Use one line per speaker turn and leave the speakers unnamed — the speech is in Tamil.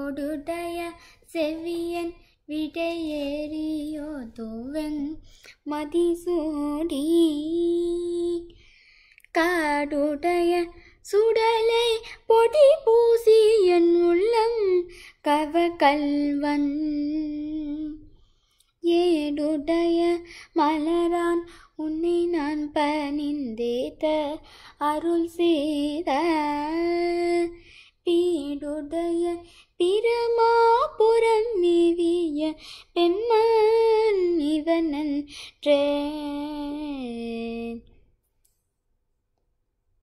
கோடுடைய செவியன் விடையேறியோ தோவன் மதிசூடி காடுடைய சுடலை பொடி பூசி என் உள்ளம் கவகல்வன் ஏடுடைய மலரான் உன்னை நான் பணிந்தேத்த அருள் செய்த பீடுடைய பிரமாபுரம் மேவிய பெண்மன் இவனன்றே.